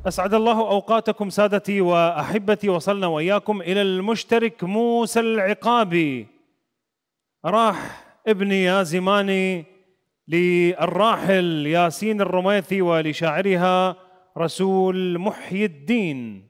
أسعد الله أوقاتكم سادتي وأحبتي. وصلنا وإياكم إلى المشترك موسى العقابي. راح ابني يا زماني للراحل ياسين الرميثي ولشاعرها رسول محي الدين.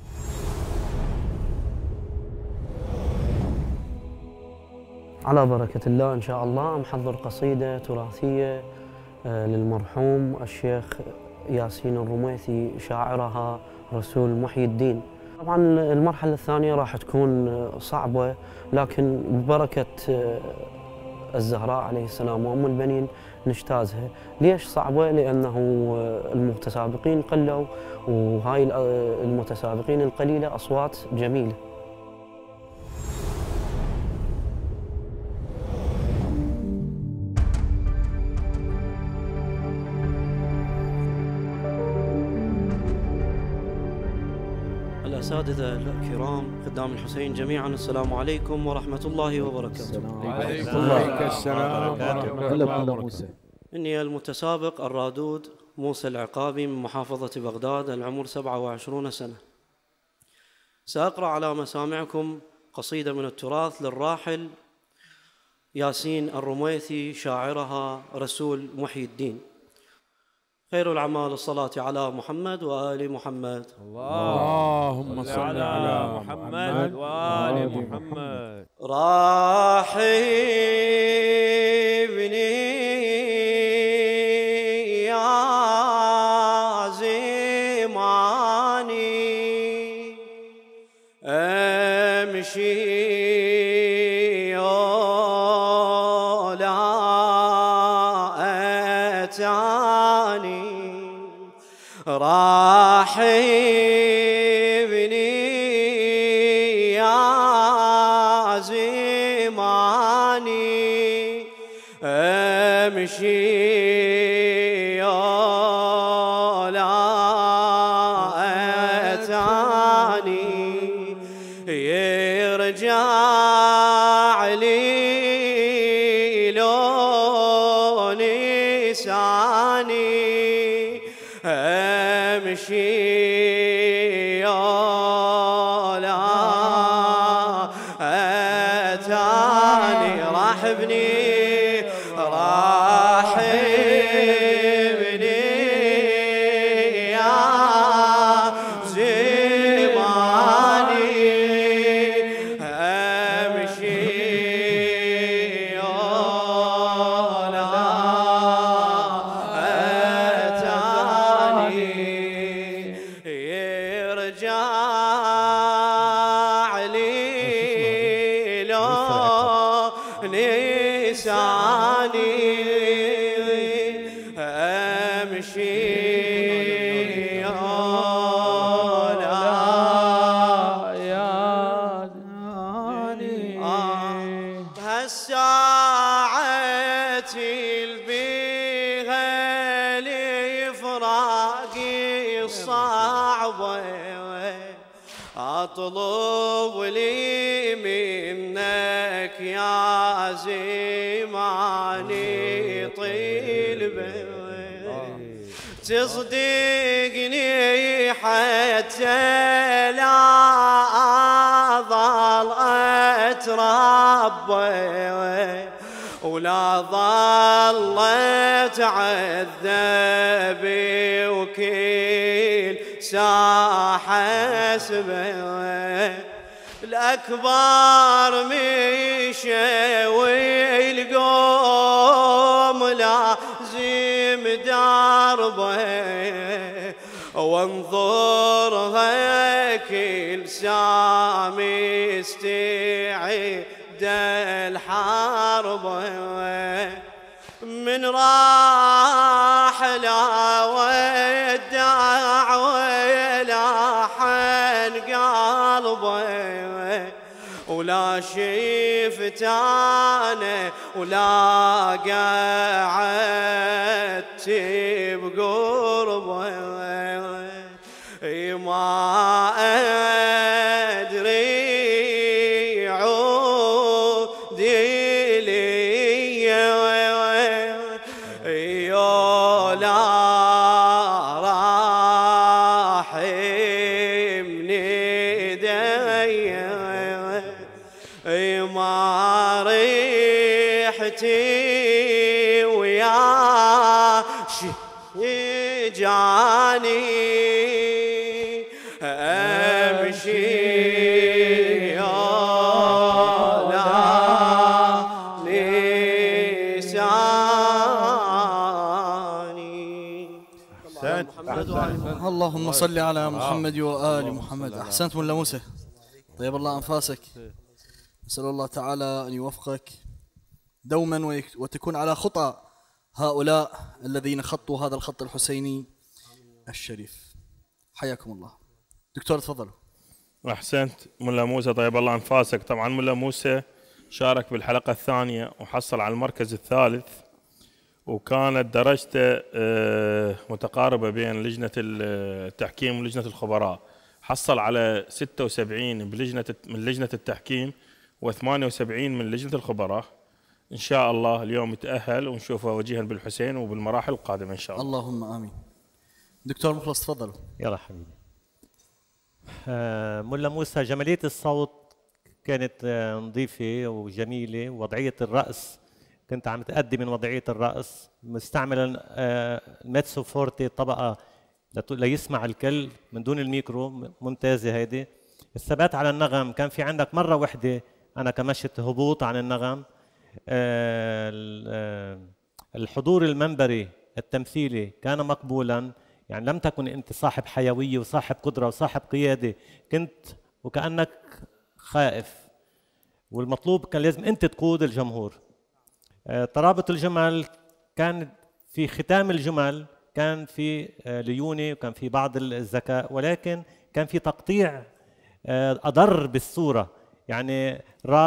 على بركة الله إن شاء الله محضر قصيدة تراثية للمرحوم الشيخ ياسين الرميثي شاعرها رسول محي الدين. طبعا المرحلة الثانية راح تكون صعبة، لكن ببركة الزهراء عليه السلام وأم البنين نجتازها. ليش صعبة؟ لأنه المتسابقين قلوا، وهاي المتسابقين القليلة أصوات جميلة. الأساتذة الكرام خدام الحسين جميعا، السلام عليكم ورحمة الله وبركاته. وعليكم السلام ورحمة الله وبركاته. إني المتسابق الرادود موسى العقابي من محافظة بغداد، العمر 27 سنة. سأقرأ على مسامعكم قصيدة من التراث للراحل ياسين الرميثي شاعرها رسول محي الدين. خير الأعمال الصلاة على محمد وآل محمد. اللهم صل على محمد وآل محمد. راحبني يا زماني أمشي ولا أتاني. راحبني يا زماني أمشي ولا أتاني. يرجع لي لو لساني أمشي ولا أتاني. راحبني يا زماني أمشي ولا أتاني. يرجع لي لو لساني أمشي ولا يزاني. بهالساعة البيها لفراقي الصعبة أطلب لي منك يا زماني طلبة. تصدقني حتى لا أظل أتربى ولا ظل أتعذب وكل ساحة سبه. الأكبر مشى والقوم لازم دربه وانظرها كل سامي استعد الحرب. من راح لا ودع ولا حن قلبه ولا شفت انا ولا قعدت بقربه. ما ادري عودي لي يا لا راح جاني أمشي اللهم صل على محمد وآل محمد. أحسنت ملا موسى، طيب الله أنفاسك. نسأل الله تعالى أن يوفقك دوما وتكون على خطى هؤلاء الذين خطوا هذا الخط الحسيني الشريف. حياكم الله. دكتور تفضلوا. أحسنت ملا موسى، طيب الله أنفاسك. طبعا ملا موسى شارك بالحلقة الثانية وحصل على المركز الثالث، وكانت درجته متقاربة بين لجنة التحكيم ولجنة الخبراء. حصل على 76 من لجنة التحكيم و78 من لجنة الخبراء. إن شاء الله اليوم يتأهل ونشوفه وجيها بالحسين وبالمراحل القادمة إن شاء الله. اللهم آمين. دكتور مخلص تفضلوا. يلا حبيبي. ملا موسى، جمالية الصوت كانت نظيفة وجميلة، ووضعية الرأس كنت عم تأدي من وضعية الرأس، مستعمل الميتسو فورتي طبقة ليسمع الكل من دون الميكرو، ممتازة هيدي. الثبات على النغم، كان في عندك مرة واحدة أنا كمشت هبوط عن النغم. الحضور المنبري التمثيلي كان مقبولا، يعني لم تكن أنت صاحب حيوية وصاحب قدرة وصاحب قيادة، كنت وكأنك خائف، والمطلوب كان لازم أنت تقود الجمهور. ترابط الجمل كان في ختام الجمل، كان في ليونة وكان في بعض الذكاء، ولكن كان في تقطيع أضر بالصورة، يعني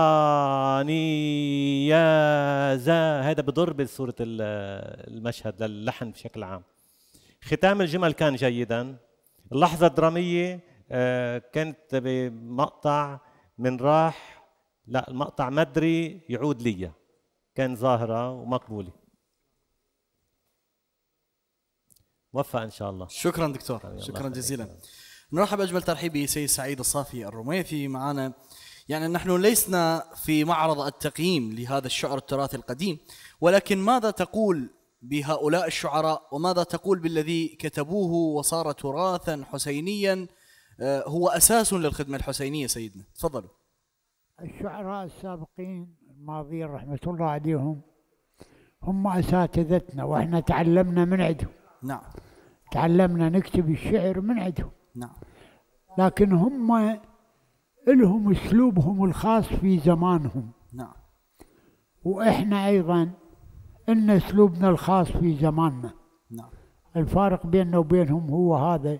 راني يا زا، هذا بضر بصورة المشهد للحن بشكل عام. ختام الجمل كان جيدا. اللحظة الدرامية كانت بمقطع من راح، لا المقطع مدري يعود لي، كان ظاهرة ومقبولة. موفق إن شاء الله. شكرا دكتور، شكرا جزيلا. نرحب أجمل ترحيب بسيد سعيد الصافي الرميثي معنا. يعني نحن لسنا في معرض التقييم لهذا الشعر التراثي القديم، ولكن ماذا تقول بهؤلاء الشعراء وماذا تقول بالذي كتبوه وصار تراثا حسينيا هو أساس للخدمة الحسينية؟ سيدنا تفضلوا. الشعراء السابقين الماضيين رحمة الله عليهم هم أساتذتنا، وإحنا تعلمنا من عندهم. نعم. تعلمنا نكتب الشعر من عندهم. نعم. لكن هم لهم أسلوبهم الخاص في زمانهم. نعم. وإحنا أيضا إن أسلوبنا الخاص في زماننا. نعم. الفارق بيننا وبينهم هو هذا،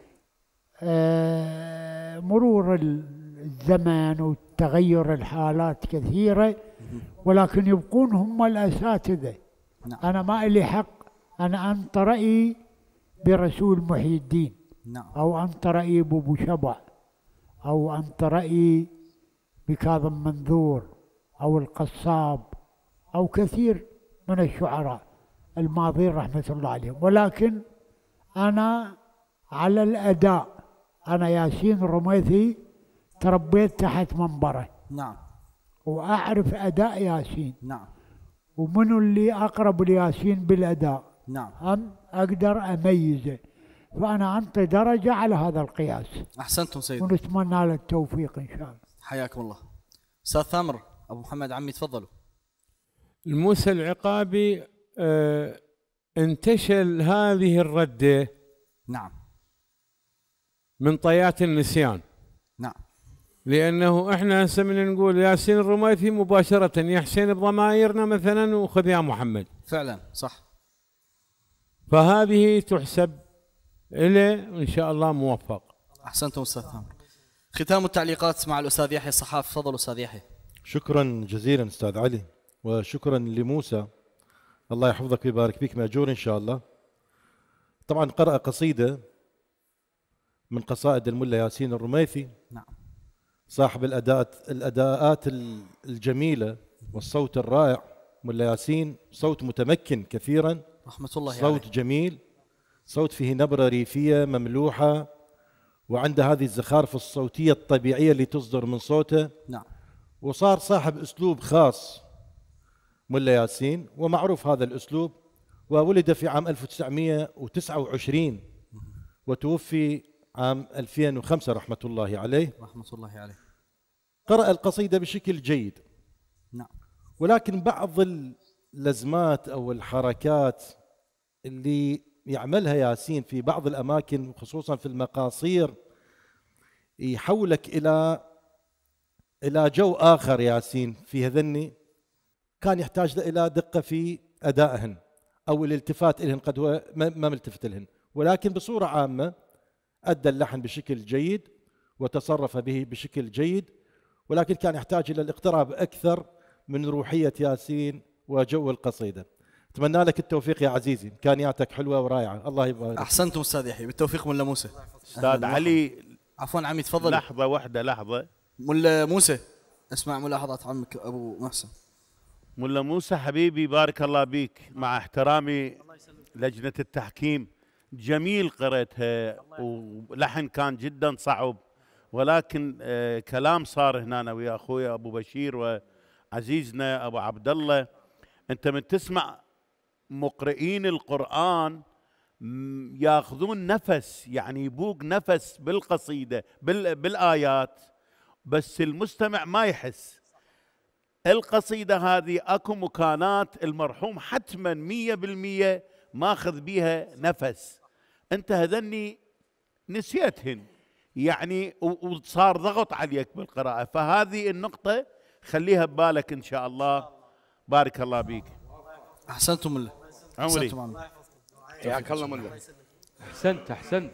مرور الزمن وتغير الحالات كثيرة، ولكن يبقون هم الأساتذة. نعم. أنا ما إلي حق أنا أنت رأيي برسول محي الدين. نعم. أو أنت رأيي بأبو شبع، أو أنت رأيي بكاظم منذور، أو القصاب، أو كثير من الشعراء الماضين رحمة الله عليهم، ولكن أنا على الأداء. أنا ياسين الرميثي تربيت تحت منبره. نعم. وأعرف أداء ياسين. نعم. ومن اللي أقرب لياسين بالأداء. نعم. أقدر أميزه، فأنا أعطي درجة على هذا القياس. أحسنتم سيدي، ونتمنى له التوفيق إن شاء الله. حياكم الله. أستاذ ثامر أبو محمد عمي تفضلوا. الموسى العقابي انتشل هذه الردة. نعم. من طيات النسيان. نعم. لأنه إحنا هسه من نقول ياسين الرميثي مباشرة يا حسين بضمائرنا مثلا وخذ يا محمد. فعلا صح. فهذه تحسب إليه وإن شاء الله موفق. أحسنتم أستاذ ثامر. ختام التعليقات مع الأستاذ يحيى الصحاف. تفضلوا أستاذ يحيى. شكرا جزيلا أستاذ علي، وشكرا لموسى، الله يحفظك ويبارك فيك، مأجور إن شاء الله. طبعا قرأ قصيدة من قصائد الملا ياسين الرميثي. نعم. صاحب الأداءات الجميلة والصوت الرائع. ملا ياسين صوت متمكن كثيرا، رحمة الله عليه. صوت جميل، صوت فيه نبرة ريفية مملوحة، وعنده هذه الزخارف الصوتية الطبيعية اللي تصدر من صوته. نعم. وصار صاحب أسلوب خاص ملا ياسين، ومعروف هذا الأسلوب، وولد في عام 1929 وتوفي عام 2005 رحمة الله عليه. رحمة الله عليه. قرأ القصيدة بشكل جيد، نعم، ولكن بعض اللزمات أو الحركات اللي يعملها ياسين في بعض الأماكن خصوصا في المقاصير يحولك إلى جو آخر. ياسين في هذني كان يحتاج إلى دقة في أدائهن أو الالتفات إلهن، قد هو ما ملتفت لهن، ولكن بصورة عامة أدى اللحن بشكل جيد وتصرف به بشكل جيد، ولكن كان يحتاج إلى الاقتراب أكثر من روحية ياسين وجو القصيدة. أتمنى لك التوفيق يا عزيزي، إمكانياتك حلوة ورائعة، الله يبارك. أحسنتم أستاذ يحيى، بالتوفيق ملا موسى. أستاذ علي، عفوا عمي تفضل. لحظة واحدة لحظة. ملا موسى اسمع ملاحظات عمك أبو محسن. ملا موسى حبيبي بارك الله بيك، مع احترامي لجنة التحكيم جميل قريتها ولحن كان جدا صعب، ولكن كلام صار هنا أنا ويا أخويا أبو بشير وعزيزنا أبو عبد الله. أنت من تسمع مقرئين القرآن ياخذون نفس، يعني يبوق نفس بالقصيدة بالآيات، بس المستمع ما يحس. القصيدة هذه أكو مكانات المرحوم حتما 100% ماخذ بيها نفس، أنت هذني نسيتهن يعني وصار ضغط عليك بالقراءة، فهذه النقطة خليها ببالك إن شاء الله. بارك الله بيك. أحسنتم ملا. عمري حياك الله ملا. أحسنت.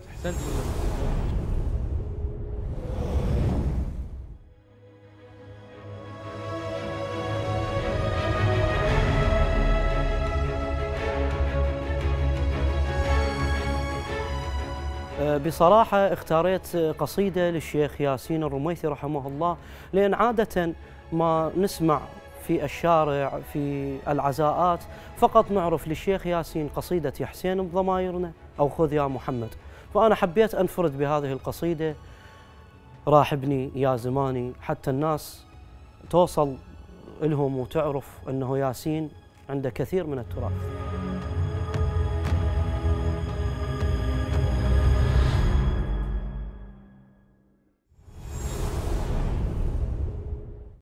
بصراحة اختاريت قصيدة للشيخ ياسين الرميثي رحمه الله، لأن عادة ما نسمع في الشارع في العزاءات فقط نعرف للشيخ ياسين قصيدة يا حسين بضمايرنا أو خذ يا محمد، فأنا حبيت أنفرد بهذه القصيدة راحبني يا زماني، حتى الناس توصل لهم وتعرف أنه ياسين عنده كثير من التراث.